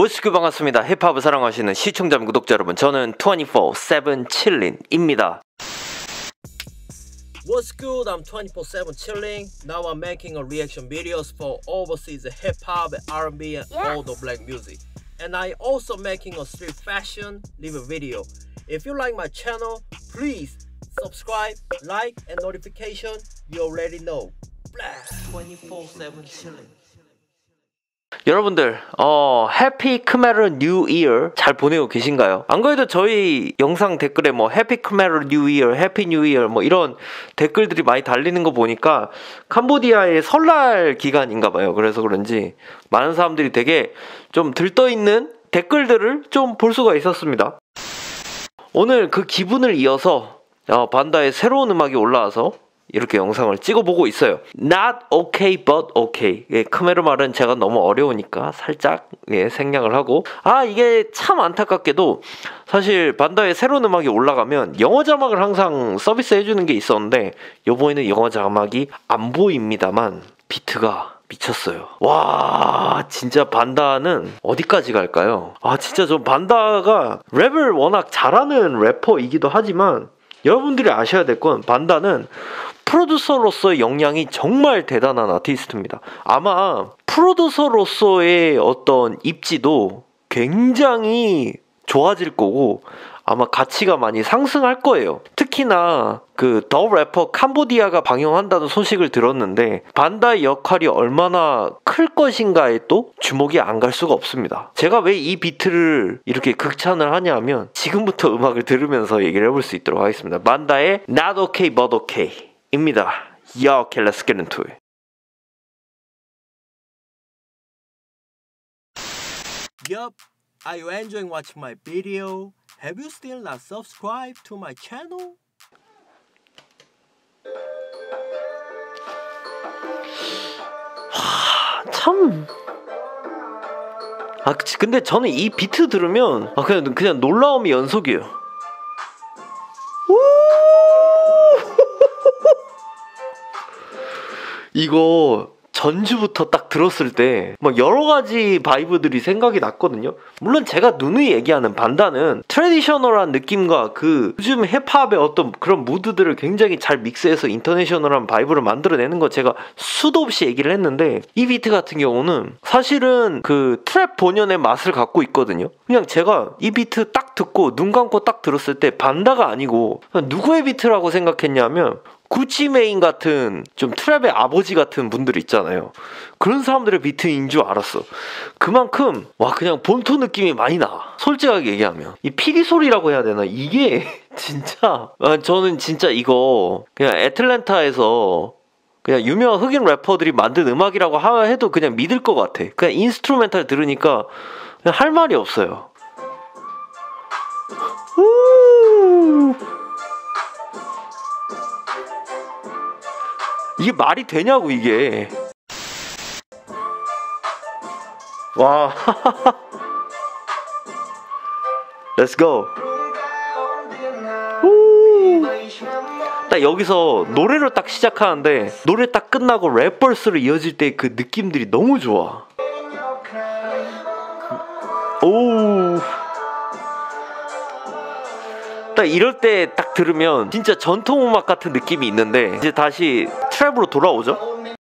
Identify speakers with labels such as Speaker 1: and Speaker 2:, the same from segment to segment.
Speaker 1: 모시고 반갑습니다. 힙합을 사랑하시는 시청자 구독자 여러분, 저는 24/7 chilling입니다.
Speaker 2: What's good? I'm 24/7 chilling. Now I'm making a reaction videos for overseas hip hop, R&B, and all the black music. And I also making a street fashion review video. If you like my channel, please subscribe, like, and notification. You already know. 24/7 chilling.
Speaker 1: 여러분들 해피 크메르 뉴 이어 잘 보내고 계신가요? 안 그래도 저희 영상 댓글에 뭐 해피 크메르 뉴 이어, 해피 뉴 이어 뭐 이런 댓글들이 많이 달리는 거 보니까 캄보디아의 설날 기간인가 봐요. 그래서 그런지 많은 사람들이 되게 좀 들떠있는 댓글들을 좀 볼 수가 있었습니다. 오늘 그 기분을 이어서 반다의 새로운 음악이 올라와서 이렇게 영상을 찍어보고 있어요. Not okay but okay. 크메르 말은 제가 너무 어려우니까 살짝 생략을 하고, 이게 참 안타깝게도 사실 반다의 새로운 음악이 올라가면 영어 자막을 항상 서비스 해주는 게 있었는데 요번에는 영어 자막이 안 보입니다만 비트가 미쳤어요. 와, 진짜 반다는 어디까지 갈까요? 진짜 저 반다가 랩을 워낙 잘하는 래퍼이기도 하지만 여러분들이 아셔야 될 건 반다는 프로듀서로서의 역량이 정말 대단한 아티스트입니다. 아마 프로듀서로서의 어떤 입지도 굉장히 좋아질 거고 아마 가치가 많이 상승할 거예요. 특히나 그 더 래퍼 캄보디아가 방영한다는 소식을 들었는데 반다의 역할이 얼마나 클 것인가에 또 주목이 안 갈 수가 없습니다. 제가 왜 이 비트를 이렇게 극찬을 하냐면 지금부터 음악을 들으면서 얘기를 해볼 수 있도록 하겠습니다. 반다의 Not Okay But Okay 입니다. Yeah, okay, let's get into it.
Speaker 2: Yup, are you enjoying watching my video? Have you still not subscribed to my channel?
Speaker 1: 참. 근데 저는 이 비트 들으면 그냥 놀라움이 연속이에요. 이거 전주부터 딱 들었을 때 막 여러 가지 바이브들이 생각이 났거든요. 물론 제가 누누이 얘기하는 반다는 트래디셔널한 느낌과 그 요즘 힙합의 어떤 그런 무드들을 굉장히 잘 믹스해서 인터내셔널한 바이브를 만들어내는 거 제가 수도 없이 얘기를 했는데 이 비트 같은 경우는 사실은 그 트랩 본연의 맛을 갖고 있거든요. 그냥 제가 이 비트 딱 듣고 눈 감고 딱 들었을 때 반다가 아니고 누구의 비트라고 생각했냐면 구찌 메인 같은 좀 트랩의 아버지 같은 분들 있잖아요. 그런 사람들의 비트인 줄 알았어. 그만큼 그냥 본토 느낌이 많이 나. 솔직하게 얘기하면 이 피리 소리라고 해야 되나? 이게 진짜 저는 진짜 이거 그냥 애틀랜타에서 그냥 유명한 흑인 래퍼들이 만든 음악이라고 해도 그냥 믿을 것 같아. 그냥 인스트루멘탈 들으니까 그냥 할 말이 없어요. 이게 말이 되냐고 이게. 와. Let's go. 딱 여기서 노래로 딱 시작하는데 노래 딱 끝나고 랩 벌스로 이어질 때 그 느낌들이 너무 좋아. 오. 딱 이럴 때 딱 들으면 진짜 전통 음악 같은 느낌이 있는데 이제 다시 트랩으로 돌아오죠.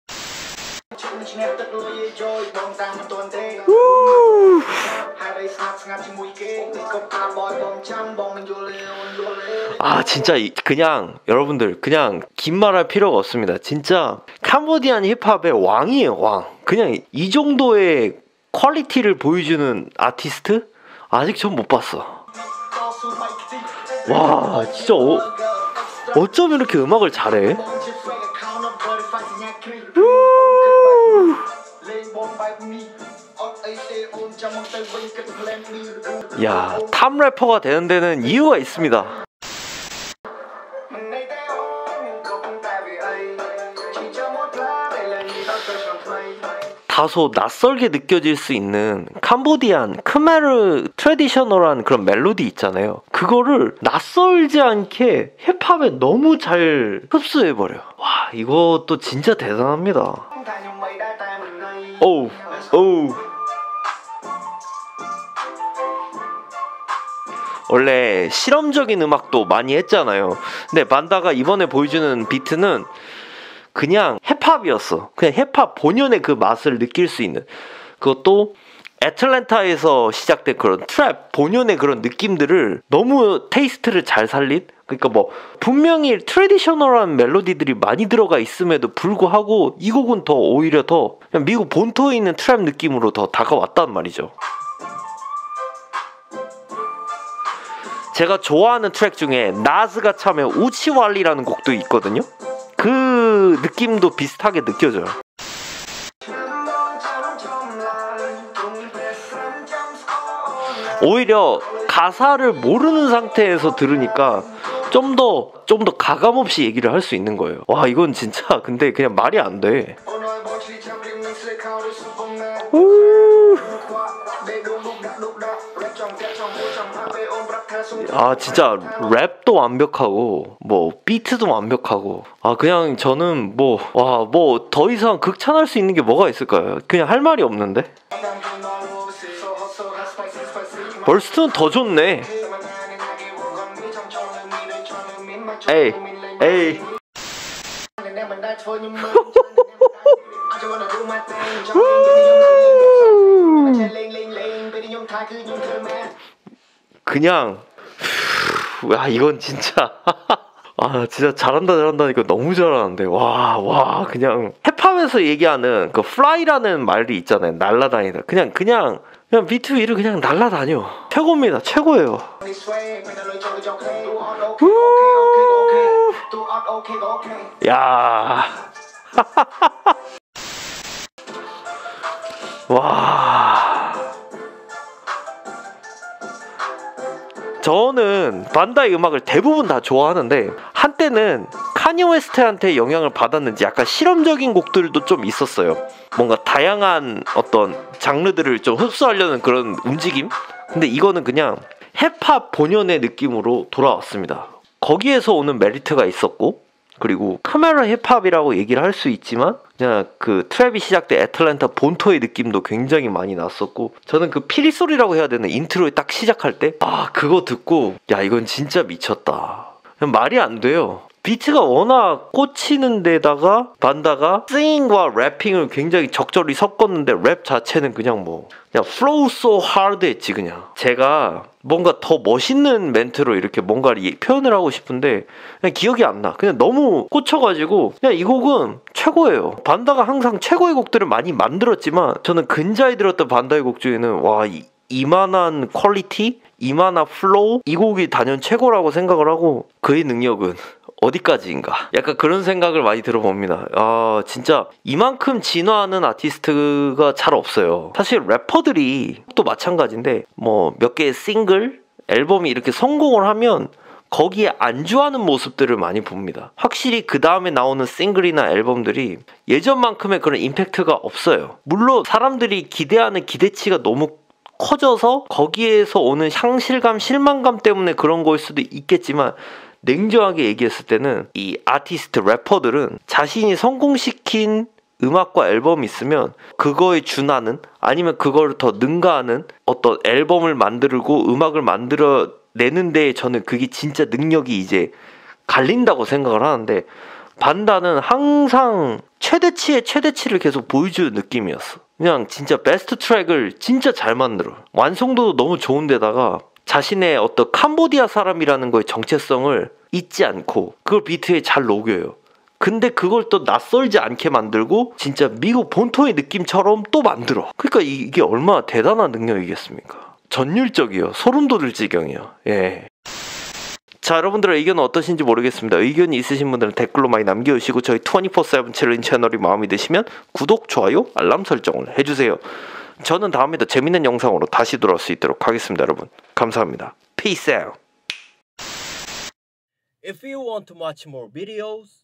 Speaker 1: 진짜 그냥 여러분들 그냥 긴 말할 필요가 없습니다. 진짜 캄보디안 힙합의 왕이에요, 왕. 그냥 이 정도의 퀄리티를 보여주는 아티스트 아직 전 못 봤어. 와, 진짜 어쩜 이렇게 음악을 잘해? 야, 탑 래퍼가 되는 데는 이유가 있습니다. 다소 낯설게 느껴질 수 있는 캄보디안 크메르 트래디셔널한 그런 멜로디 있잖아요. 그거를 낯설지 않게 힙합에 너무 잘 흡수해버려. 와, 이것도 진짜 대단합니다. 오우. 원래 실험적인 음악도 많이 했잖아요. 근데 반다가 이번에 보여주는 비트는 그냥 힙합이었어. 그냥 힙합 본연의 그 맛을 느낄 수 있는, 그것도 애틀랜타에서 시작된 그런 트랩 본연의 그런 느낌들을 너무 테이스트를 잘 살린, 그러니까 뭐 분명히 트래디셔널한 멜로디들이 많이 들어가 있음에도 불구하고 이 곡은 더 오히려 더 그냥 미국 본토에 있는 트랩 느낌으로 더 다가왔단 말이죠. 제가 좋아하는 트랙 중에 나즈가 참여한 우치왈리라는 곡도 있거든요. 그 느낌도 비슷하게 느껴져요. 오히려 가사를 모르는 상태에서 들으니까 좀 더 가감없이 얘기를 할 수 있는 거예요. 와, 이건 진짜 근데 그냥 말이 안 돼. 아, 진짜 랩도 완벽하고 뭐 비트도 완벽하고, 아 그냥 저는 뭐 더 이상 극찬할 수 있는 게 뭐가 있을까요? 그냥 할 말이 없는데. 벌스트는 더 좋네. 에이 그냥 와, 이건 진짜 아 진짜 잘한다니까 너무 잘하는데, 와 그냥 힙합에서 얘기하는 그 fly라는 말이 있잖아요. 날라다니다. 그냥 비트 위를 그냥 날라다녀. 최고입니다. 최고예요. 야. 와. 저는 반다의 음악을 대부분 다 좋아하는데, 한때는 카니 웨스트한테 영향을 받았는지 약간 실험적인 곡들도 좀 있었어요. 뭔가 다양한 어떤 장르들을 좀 흡수하려는 그런 움직임? 근데 이거는 그냥 힙합 본연의 느낌으로 돌아왔습니다. 거기에서 오는 메리트가 있었고, 그리고 카메라 힙합이라고 얘기를 할 수 있지만 그냥 그 트랩이 시작된 애틀랜타 본토의 느낌도 굉장히 많이 났었고, 저는 그 피리 소리라고 해야 되는 인트로에 딱 시작할 때 그거 듣고 야, 이건 진짜 미쳤다. 말이 안 돼요. 비트가 워낙 꽂히는 데다가 반다가 싱잉과 래핑을 굉장히 적절히 섞었는데, 랩 자체는 그냥 flow so hard 했지. 그냥 제가 뭔가 더 멋있는 멘트로 이렇게 뭔가를 표현을 하고 싶은데 그냥 기억이 안 나. 그냥 너무 꽂혀가지고 그냥 이 곡은 최고예요. 반다가 항상 최고의 곡들을 많이 만들었지만 저는 근자에 들었던 반다의 곡 중에는 이만한 퀄리티, 이만한 플로우, 이 곡이 단연 최고라고 생각을 하고, 그의 능력은 어디까지인가? 약간 그런 생각을 많이 들어봅니다. 아, 진짜 이만큼 진화하는 아티스트가 잘 없어요. 사실 래퍼들이 또 마찬가지인데, 뭐 몇 개의 싱글, 앨범이 이렇게 성공을 하면 거기에 안주하는 모습들을 많이 봅니다. 확실히 그 다음에 나오는 싱글이나 앨범들이 예전만큼의 그런 임팩트가 없어요. 물론 사람들이 기대하는 기대치가 너무 커져서 거기에서 오는 향실감, 실망감 때문에 그런 거일 수도 있겠지만, 냉정하게 얘기했을 때는 이 아티스트 래퍼들은 자신이 성공시킨 음악과 앨범이 있으면 그거에 준하는, 아니면 그거를 더 능가하는 어떤 앨범을 만들고 음악을 만들어내는 데에 저는 그게 진짜 능력이 이제 갈린다고 생각을 하는데, 반다는 항상 최대치의 최대치를 계속 보여주는 느낌이었어. 그냥 진짜 베스트 트랙을 진짜 잘 만들어. 완성도도 너무 좋은데다가 자신의 어떤 캄보디아 사람이라는 거의 정체성을 잊지 않고 그걸 비트에 잘 녹여요. 근데 그걸 또 낯설지 않게 만들고 진짜 미국 본토의 느낌처럼 또 만들어. 그러니까 이게 얼마나 대단한 능력이겠습니까? 전율적이요. 소름 돋을 지경이요. 예. 자, 여러분들의 의견은 어떠신지 모르겠습니다. 의견이 있으신 분들은 댓글로 많이 남겨주시고, 저희 24/7 챌린지 채널이 마음에 드시면 구독, 좋아요, 알람 설정을 해주세요. 저는 다음에 더 재밌는 영상으로 다시 돌아올 수 있도록 하겠습니다. 여러분 감사합니다. Peace out.
Speaker 2: If you want to watch more videos,